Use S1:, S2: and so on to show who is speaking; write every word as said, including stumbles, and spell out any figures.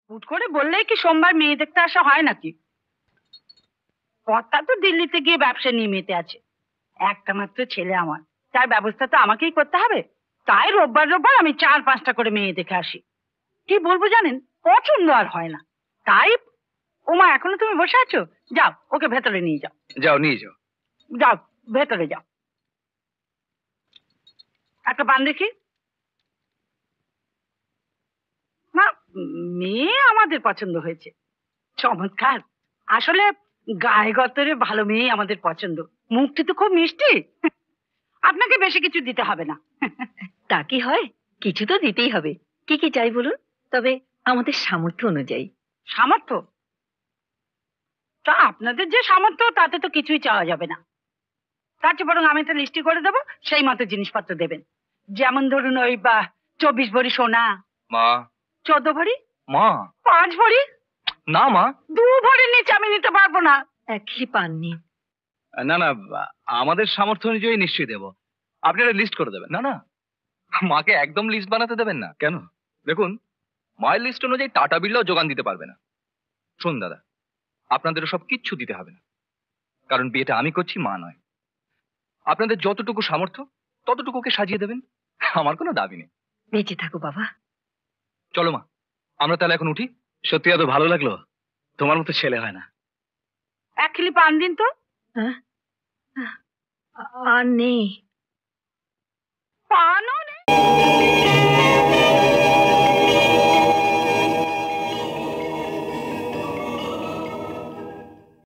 S1: হুট করে বললেই কি সোমবার মেয়ে দেখতে আসা হয় নাকি? কর্তা তো দিল্লিতে গিয়ে ব্যবসা নিয়ে মেতে আছে। একটা মাত্র ছেলে আমার, তার ব্যবস্থা তো আমাকেই করতে হবে। তাই রোববার রোববার আমি চার পাঁচটা করে মেয়ে দেখে আসি। কি বলবো জানেন, পছন্দ আর হয় না। তাই ওমা, এখনো তুমি বসে আছো? যাও, ওকে ভেতরে নিয়ে যাও।
S2: যাও, নিয়ে যাও।
S1: যাও, ভেতরে যাও। একটা পান দেখি। না, মেয়ে আমাদের পছন্দ হয়েছে। চমৎকার। আসলে গায়ে গতরে ভালো মেয়ে আমাদের পছন্দ। মুখটি তো খুব মিষ্টি। আপনাকে বেশি কিছু দিতে হবে না।
S3: তা কি হয়, কিছু তো দিতেই হবে। কি কি চাই বলুন, তবে আমাদের সামর্থ্য অনুযায়ী।
S1: সামর্থ্য? তা আপনাদের যে সামর্থ্য তাতে তো কিছুই চাওয়া যাবে না। তার চেয়ে বরং আমি একটা লিস্টি করে দেবো, সেই মতো জিনিসপত্র দেবেন। যেমন ধরুন ওই বা চব্বিশ ভরি সোনা।
S2: মা।
S1: চোদ্দ ভরি।
S2: মা।
S1: পাঁচ ভরি।
S2: না মা,
S1: দু ভরির নিচে আমি নিতে পারবো না।
S3: একই পাননি।
S2: না না, আমাদের সামর্থ্য অনুযায়ী নিশ্চয়ই দেবো। আপনি একটা লিস্ট করে দেবেন। না না, মাকে একদম লিস্ট বানাতে দেবেন না। কেন? দেখুন, মায়ের লিস্ট অনুযায়ী টাটা বিড়লাও যোগান দিতে পারবে না। শোন দাদা, আপনাদের সব কিচ্ছু দিতে হবে না, কারণ বিয়েটা আমি করছি, মা নয়। আপনাদের যতটুকু সামর্থ্য ততটুকুকে সাজিয়ে দেবেন, আমার কোনো দাবি নেই।
S3: বেঁচে থাকো বাবা।
S2: চলো মা, আমরা তাহলে এখন উঠি। সত্যি এত ভালো লাগলো, তোমার মতো ছেলে হয় না।
S1: এক কিলি পান দিন তো।
S3: হ্যাঁ, আর নেই।